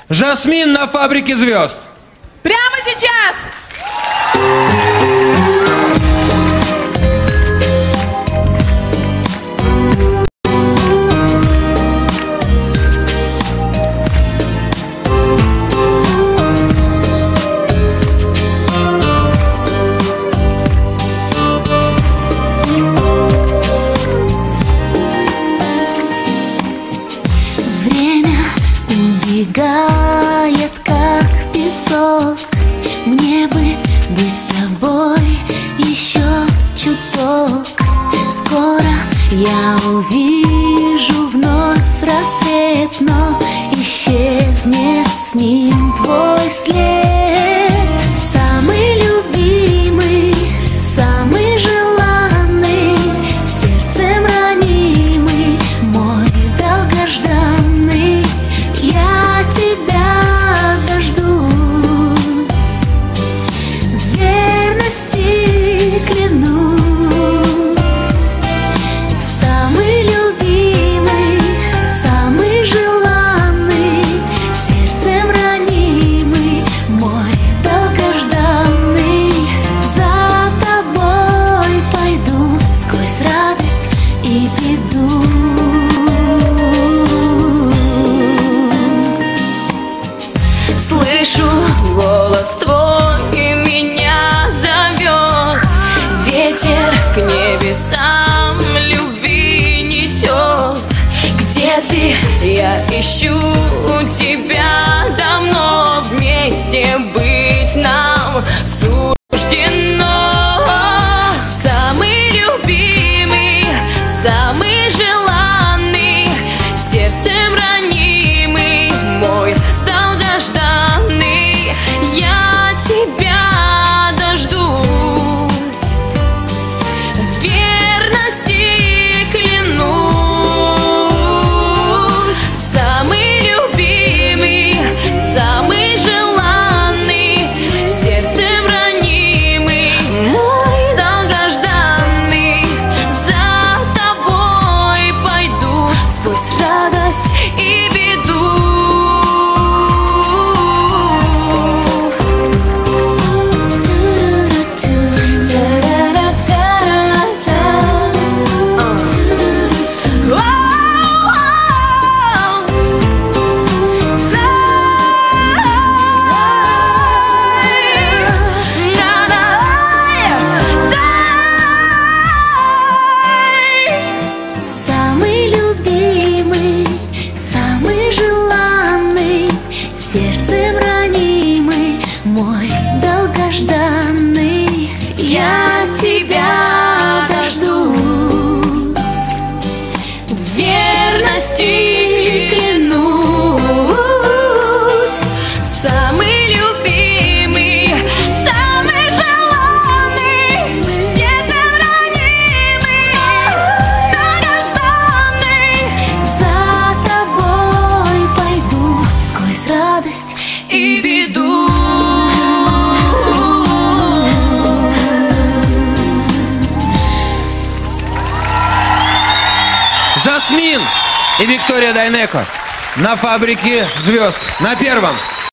Жасмин на фабрике звезд. Прямо сейчас! Убегает, как песок. Мне бы быть с тобой еще чуток. Скоро я увижу вновь рассвет, но исчезнет с ним твой след. Самый любимый, самый желанный, сердцем ранимый, мой долгожданный. Я тебя дождусь, в верности клянусь. Самый любимый, самый желанный, сердцем ранимый, мой долгожданный. За тобой пойду сквозь радость и беду. Слышу голос твой, и меня зовет. Ветер к небесам любви несет. Где ты? Я ищу тебя давно. Вместе быть нам суждено. Самый любимый, самый желанный, сердцем ранимый, мой долгожданный. Я тебя дождусь, в верности клянусь. Самый любимый, самый желанный, сердцем ранимый, мой долгожданный. За тобой пойду сквозь радость и беду. Самый любимый, самый желанный, сердцем ранимый, мой долгожданный. Я тебя дождусь, в верности клянусь. Самый любимый, самый желанный, сердцем ранимый, долгожданный. За тобой пойду сквозь радость и беду. Жасмин и Виктория Дайнеко на фабрике звезд на первом.